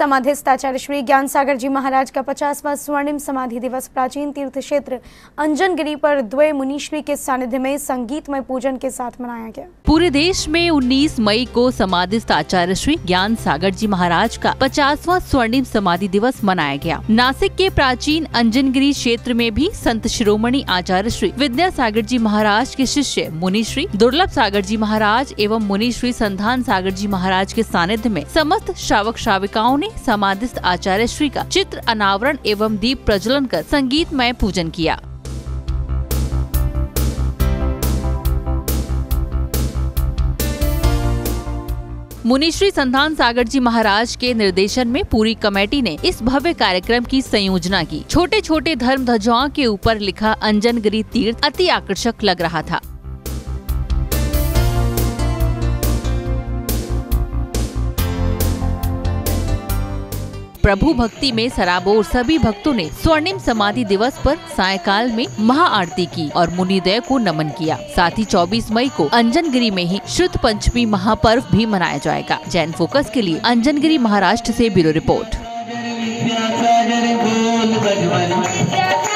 समाधिस्थ आचार्य श्री ज्ञान सागर जी महाराज का 50वां स्वर्णिम समाधि दिवस प्राचीन तीर्थ क्षेत्र अंजनगिरी पर द्वय मुनीश्री के सानिध्य में संगीतमय पूजन के साथ मनाया गया। पूरे देश में 19 मई को समाधिस्थ आचार्य श्री ज्ञान सागर जी महाराज का 50वां स्वर्णिम समाधि दिवस मनाया गया। नासिक के प्राचीन अंजनगिरी क्षेत्र में भी संत शिरोमणि आचार्य श्री विद्यासागर जी महाराज के शिष्य मुनीश्री दुर्लभ सागर जी महाराज एवं मुनीश्री संधान सागर जी महाराज के सानिध्य में समस्त श्रावक श्राविकाओं ने समाधिस्थ आचार्य श्री का चित्र अनावरण एवं दीप प्रज्वलन कर संगीतमय पूजन किया। मुनीश्री संधान सागर जी महाराज के निर्देशन में पूरी कमेटी ने इस भव्य कार्यक्रम की संयोजना की। छोटे छोटे धर्म ध्वजाओं के ऊपर लिखा अंजनगिरी तीर्थ अति आकर्षक लग रहा था। प्रभु भक्ति में सराबोर सभी भक्तों ने स्वर्णिम समाधि दिवस पर सायंकाल में महाआरती की और मुनिदय को नमन किया। साथ ही 24 मई को अंजनगिरी में ही शुद्ध पंचमी महापर्व भी मनाया जाएगा। जैन फोकस के लिए अंजनगिरी महाराष्ट्र से ब्यूरो रिपोर्ट।